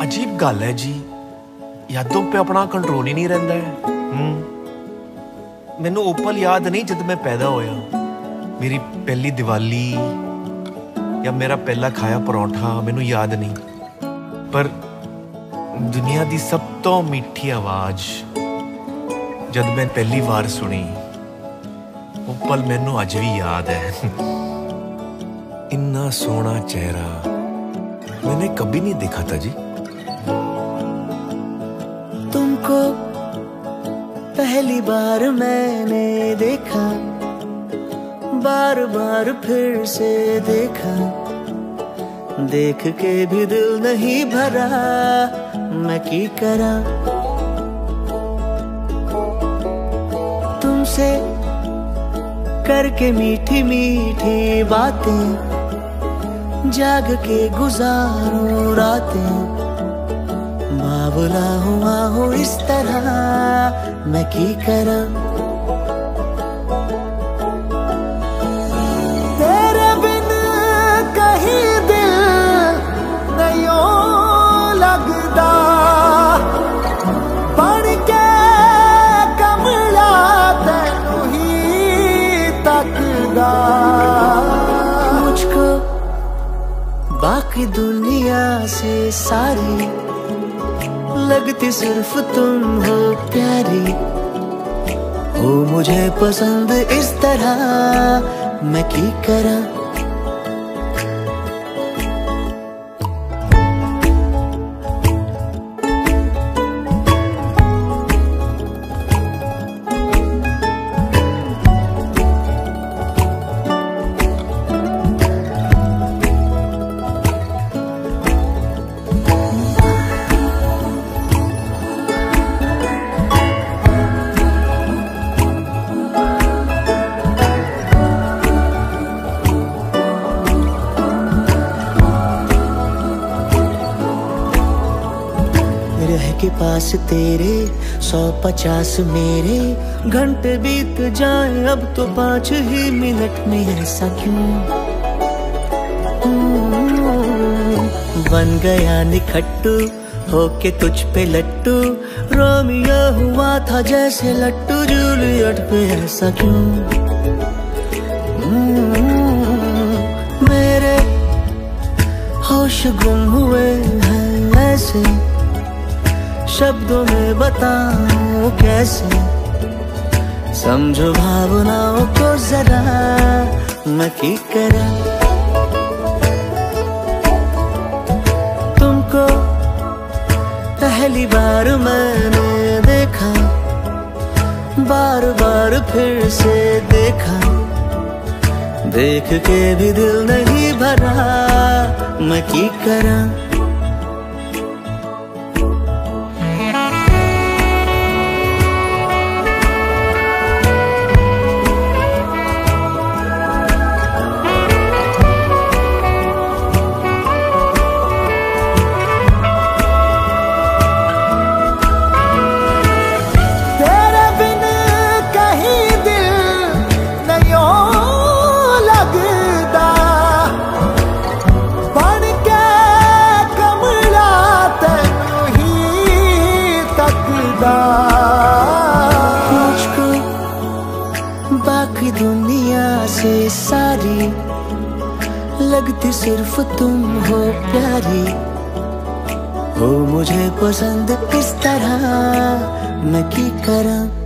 अजीब गल है जी, यादों पे अपना कंट्रोल ही नहीं रहिंदा है। मैनू ओ पल याद नहीं जब मैं पैदा होया, मेरी पहली दिवाली या मेरा पहला खाया परौंठा मैनू याद नहीं, पर दुनिया दी सब तो मीठी आवाज जब मैं पहली बार सुनी, वो पल मैनू अज भी याद है। इन्ना सोहना चेहरा मैंने कभी नहीं देखा था जी। तुमको पहली बार मैंने देखा, बार बार फिर से देखा, देख के भी दिल नहीं भरा, मैं की करा। तुमसे करके मीठी मीठी बातें, जाग के गुजारूं रातें, बावला हुआ हूँ इस तरह, मैं की करा। तेरे बिन कहीं दिल नहीं लगदा, बन के कमला तैनू ही तकदा। मुझको बाकी दुनिया से सारी लगती सिर्फ तुम हो प्यारी, हो मुझे पसंद इस तरह, मैं की करा। रह के पास तेरे 150 मेरे, घंटे बीत जाए अब तो 5 ही मिनट में, ऐसा क्यों? बन गया निखट्टू होके तुझ पे लट्टू, रोमियो हुआ था जैसे लट्टू जूलियट पे, ऐसा क्यों? मेरे होश गुम हुए हैं ऐसे, शब्दों में बताऊं कैसे, समझो भावनाओं को जरा, मैं की करा। तुमको पहली बार मैंने देखा, बार बार फिर से देखा, देख के भी दिल नहीं भरा, मैं की करा। मुझको बाकी दुनिया से सारी लगती सिर्फ तुम हो प्यारी, हो मुझे पसंद इस तरह, मैं की करा।